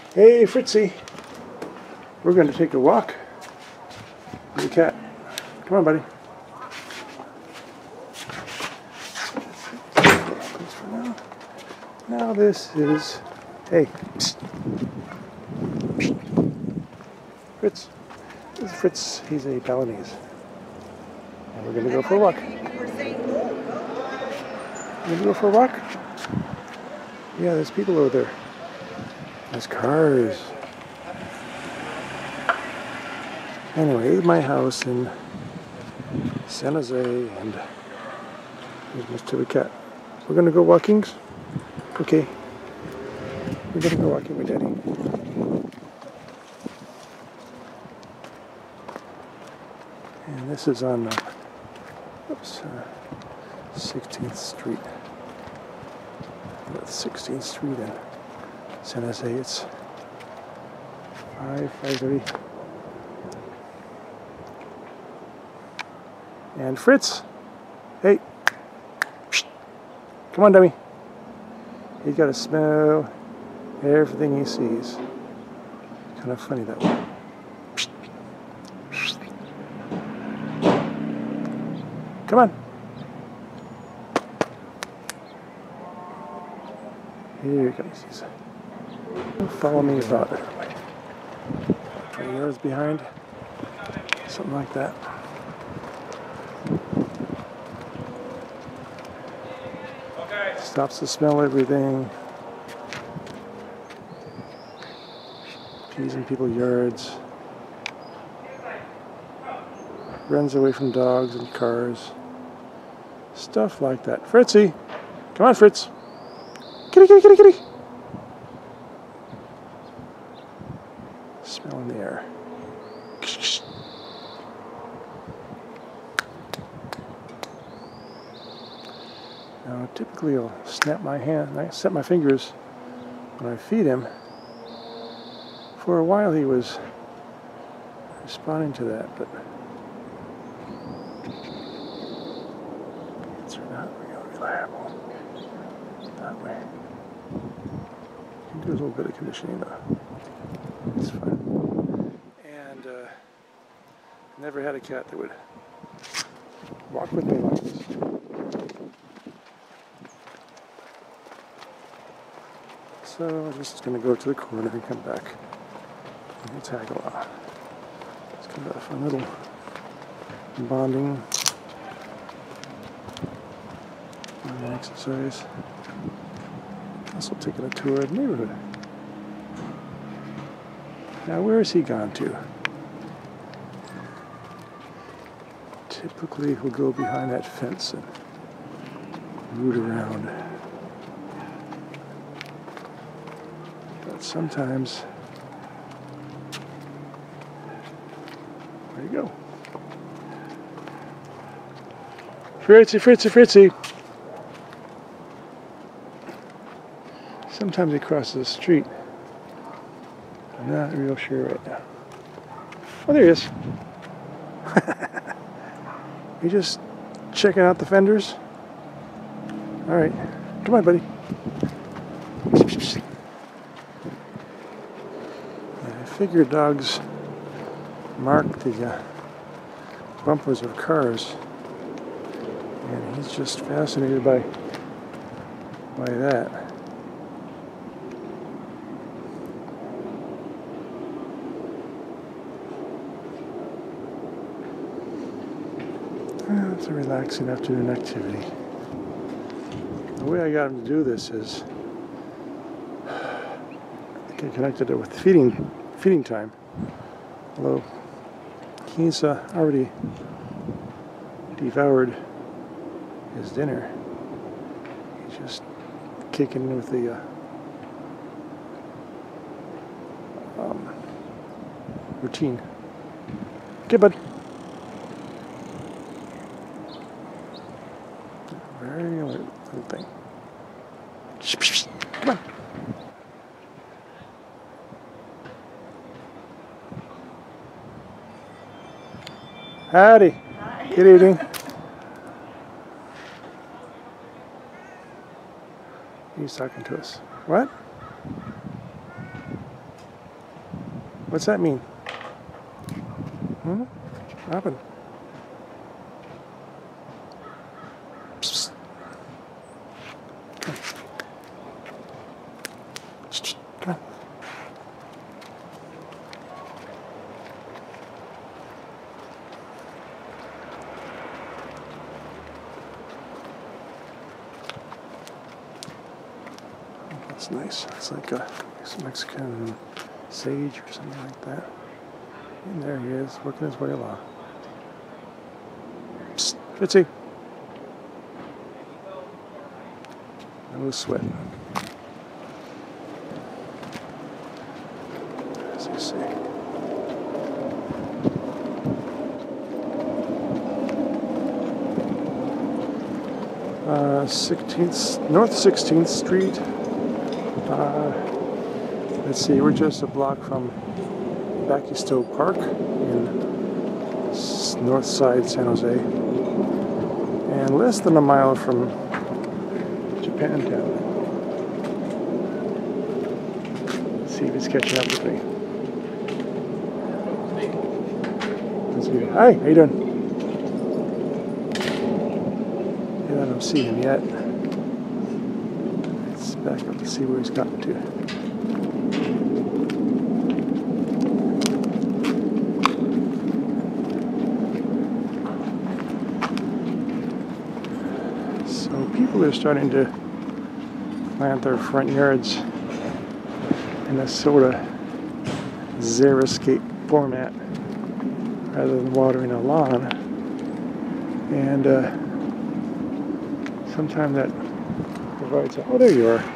Hey, Fritzy. We're going to take a walk with the cat. Come on, buddy. Now this is... Hey. Psst. Psst. Fritz. This is Fritz. He's a Balinese. And we're going to go for a walk. We're going to go for a walk? Yeah, there's people over there. There's cars. Anyway, this is my house in San Jose, and here's Mr. the cat. We're gonna go walking? Okay. We're gonna go walking with Daddy. And this is on 16th Street. That's 16th Street in San Jose. It's 5:30. And Fritz, hey, psst. Come on, dummy. He's got to smell everything he sees. Kind of funny that way. Psst. Psst. Come on. Here he comes. He'll follow me about 20 yards behind, something like that. Stops to smell everything. Pees in people's yards. Runs away from dogs and cars. Stuff like that. Fritzy! Come on, Fritz! Kitty, kitty, kitty, kitty! Smell in the air. Now, typically I'll snap my fingers when I feed him. For a while he was responding to that, but it's not real reliable that way. You can do a little bit of conditioning though. It's fun. And never had a cat that would walk with me like this. So I'm just going to go to the corner and come back and tag along. It's kind of a fun little bonding exercise. Also taking a tour of the neighborhood. Now where has he gone to? Typically he'll go behind that fence and root around. Sometimes, there you go. Fritzy, Fritzy, Fritzy. Sometimes he crosses the street. I'm not real sure right now. Oh, there he is. You just checking out the fenders? All right, come on, buddy. I figure dogs mark the bumpers of cars, and he's just fascinated by that. It's a relaxing afternoon activity. The way I got him to do this is I connected it with feeding time. Although he's already devoured his dinner. He's just kicking in with the routine. Okay, bud. Very alert little thing. Come on. Howdy. Hi. Good evening. He's talking to us. What? What's that mean? Hmm? What happened? Psst. Come on. Shh, come on. That's nice. It's like a Mexican sage or something like that. And there he is, working his way along. Psst, Fitzy. No sweat. As you see. North 16th Street. Let's see, we're just a block from Baquisto Park in north side San Jose, and less than a mile from Japantown. Let's see if he's catching up with me. Hi, how you doing? I don't see him yet. Let's back up to see where he's gotten to. People are starting to plant their front yards in a sort of xeriscape format rather than watering a lawn, and sometimes that provides a... Oh, there you are.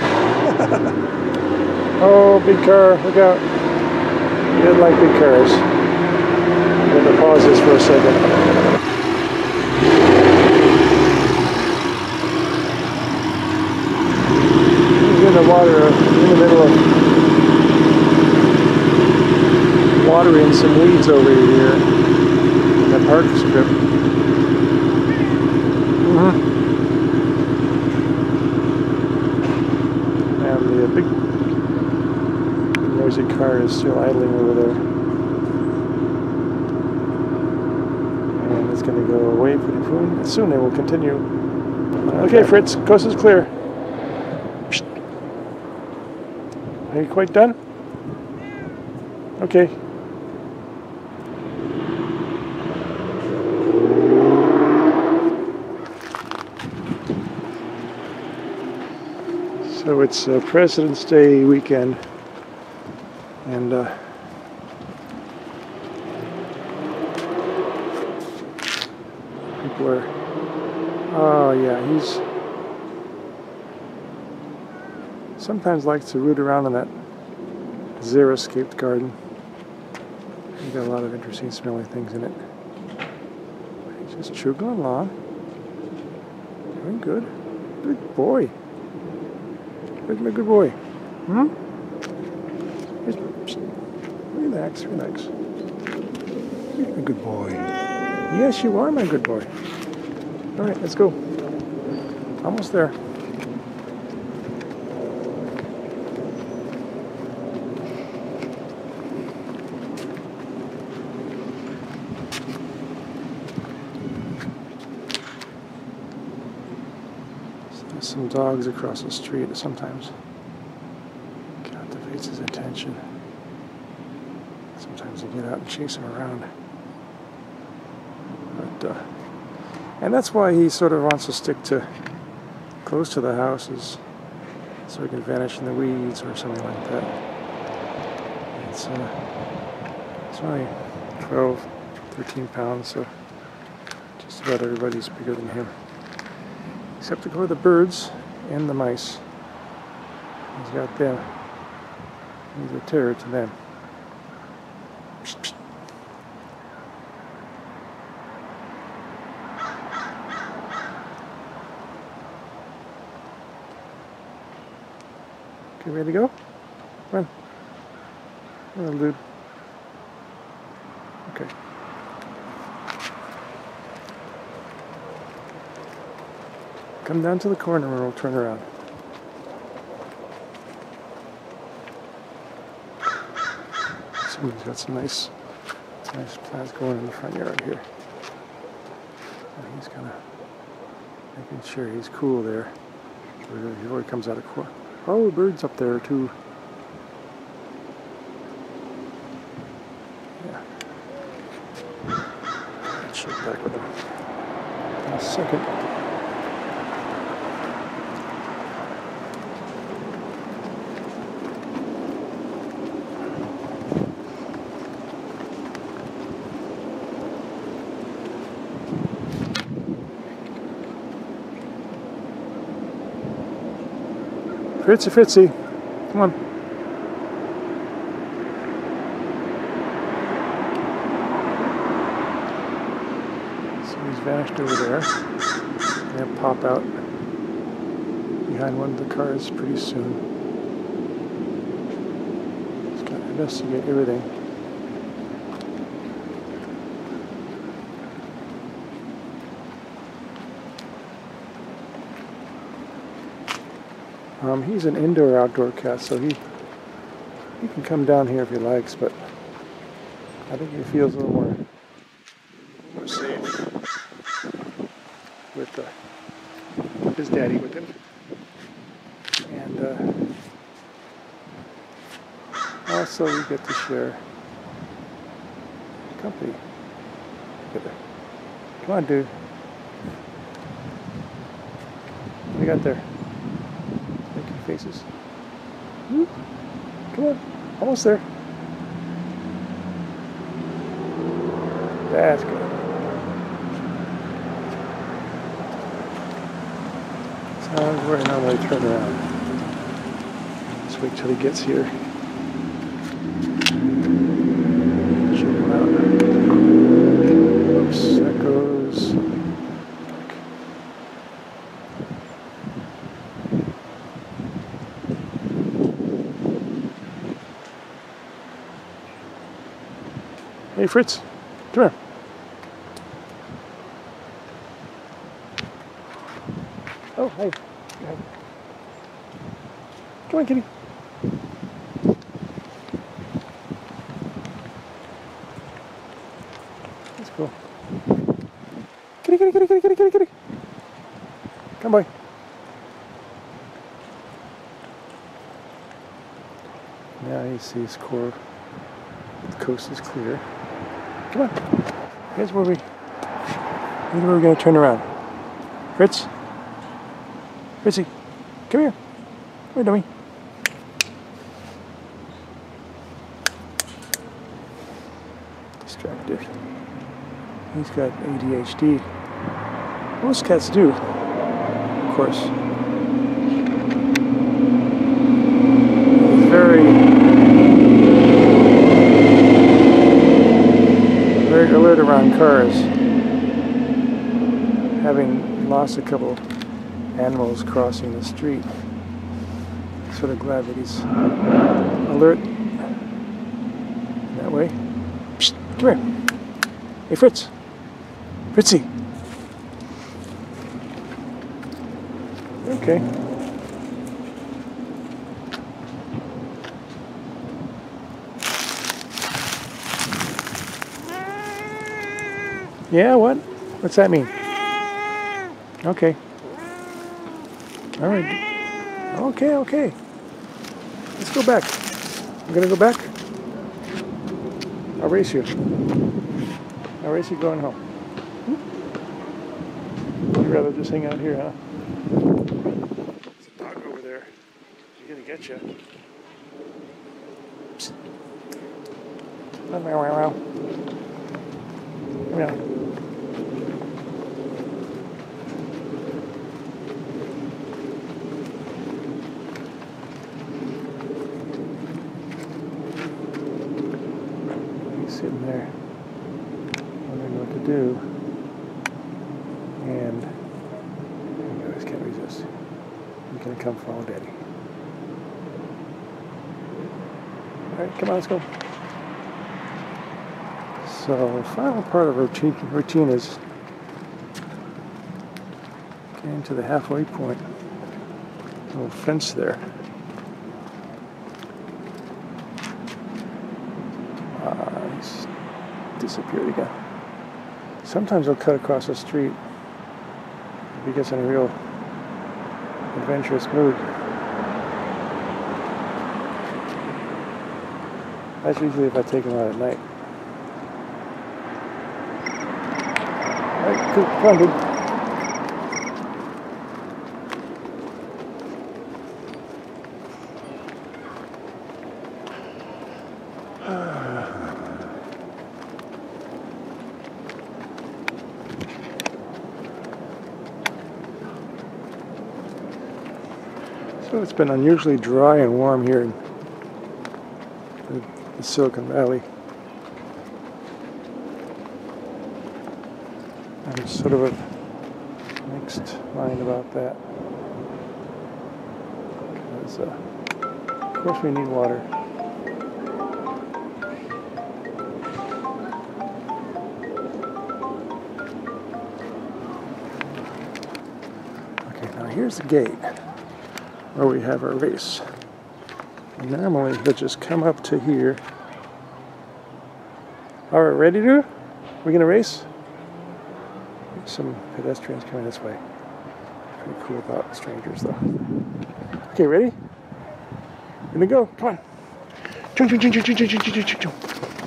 Oh, big car, look out. You didn't like big cars. I'm going to pause this for a second. In the water, in the middle of watering some weeds over here in the park strip. And the big noisy car is still idling over there. And it's going to go away pretty soon. Soon it will continue. Okay, Fritz, coast is clear. Are you quite done? Okay. So it's President's Day weekend, and people are... Oh yeah, he's... sometimes likes to root around in that xeriscaped garden. He's got a lot of interesting smelly things in it. He's just chugging along. Doing good. Good boy. Good boy. Hmm? Relax, relax. You're a good boy. Yes, you are my good boy. Alright, let's go. Almost there. Some dogs across the street that sometimes captivates his attention. Sometimes you get out and chase him around. But and that's why he sort of wants to stick to close to the houses so he can vanish in the weeds or something like that. It's only 12, 13 pounds, so just about everybody's bigger than him. Except for the birds and the mice. He's got them. He's a terror to them. Psst, psst. Okay, ready to go? Come on. Come on, dude. Okay. Come down to the corner and we'll turn around. Somebody's got some nice plants going in the front yard here. And he's kind of making sure he's cool there before he comes out of court. Oh, the bird's up there too. Yeah. I'll check back with him in a second. Fritzy, come on. So he's vanished over there. He'll pop out behind one of the cars pretty soon. Just gotta investigate everything. He's an indoor-outdoor cat, so he can come down here if he likes, but I think he feels a little more safe with his daddy with him. And also we get to share company together. Come on, dude. What do you got there? Faces. Come on, almost there. That's good. Sounds where I normally turn around. Let's wait till he gets here. Check him out. Oops, that goes. Hey Fritz, come here. Oh, hey. Come on, kitty. That's cool. Kitty. Come, boy. Now he sees core. The coast is clear. Come on. Here's where we're going to turn around. Fritz? Fritzy, come here. Come here, dummy. Distracted. He's got ADHD. Most cats do, of course. He's very alert around cars, having lost a couple animals crossing the street. Sort of glad that he's alert that way. Psst, come here. Hey Fritz. Fritzy. Okay. Yeah, what? What's that mean? Okay. All right. Okay. Let's go back. I'm gonna go back. I'll race you. I'll race you going home. You'd rather just hang out here, huh? There's a dog over there. He's gonna get you. Psst. Come here. Sitting there wondering what to do, and you guys can't resist. He's gonna come follow Daddy. Alright, come on, let's go. So the final part of our routine is getting to the halfway point. Little fence there. disappeared again. Sometimes he'll cut across the street if he gets in a real adventurous mood. That's usually if I take him out at night. Alright, come on, dude. So it's been unusually dry and warm here in the Silicon Valley. I'm sort of a mixed mind about that. Because, of course we need water. Okay, now here's the gate where we have our race. And normally they'll just come up to here. Alright, ready to? We gonna race? Some pedestrians coming this way. Pretty cool about strangers though. Okay, ready? Gonna go, come on. Jump, jump, jump, jump, jump, jump, jump, jump, jump.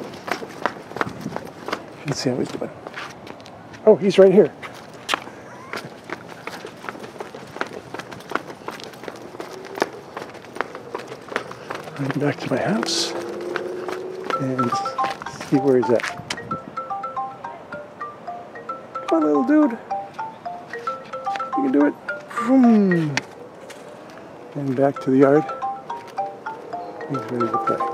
You can see how he's doing. Oh, he's right here. Running back to my house and see where he's at. Come on, little dude. You can do it. Vroom. And back to the yard. He's ready to play.